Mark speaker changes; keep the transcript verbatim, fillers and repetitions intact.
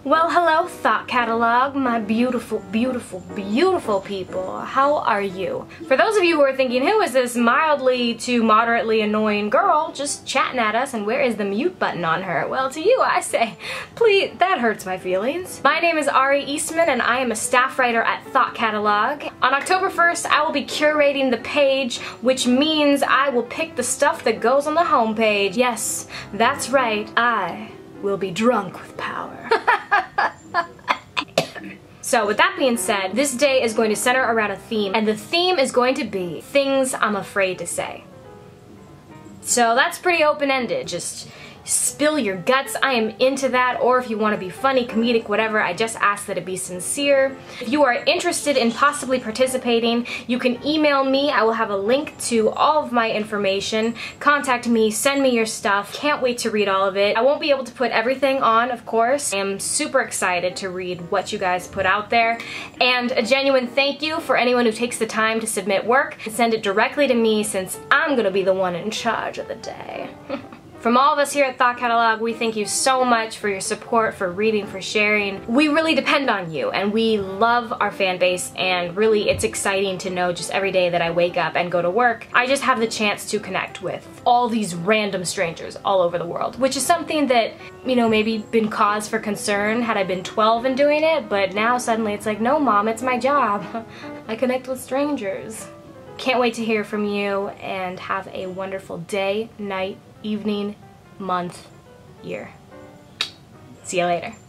Speaker 1: Well, hello, Thought Catalog, my beautiful, beautiful, beautiful people. How are you? For those of you who are thinking, who is this mildly to moderately annoying girl just chatting at us and where is the mute button on her? Well, to you I say, please, that hurts my feelings. My name is Ari Eastman and I am a staff writer at Thought Catalog. On October first, I will be curating the page, which means I will pick the stuff that goes on the homepage. Yes, that's right, I will be drunk with power. So with that being said, this day is going to center around a theme, and the theme is going to be things I'm afraid to say. So that's pretty open-ended. Just spill your guts, I am into that, or if you want to be funny, comedic, whatever, I just ask that it be sincere. If you are interested in possibly participating, you can email me. I will have a link to all of my information. Contact me, send me your stuff. Can't wait to read all of it. I won't be able to put everything on, of course. I am super excited to read what you guys put out there. And a genuine thank you for anyone who takes the time to submit work and send it directly to me, since I'm gonna be the one in charge of the day. From all of us here at Thought Catalog, we thank you so much for your support, for reading, for sharing. We really depend on you, and we love our fan base, and really it's exciting to know just every day that I wake up and go to work, I just have the chance to connect with all these random strangers all over the world, which is something that, you know, maybe been cause for concern had I been twelve and doing it, but now suddenly it's like, no mom, it's my job. I connect with strangers. Can't wait to hear from you, and have a wonderful day, night, evening, month, year. See you later.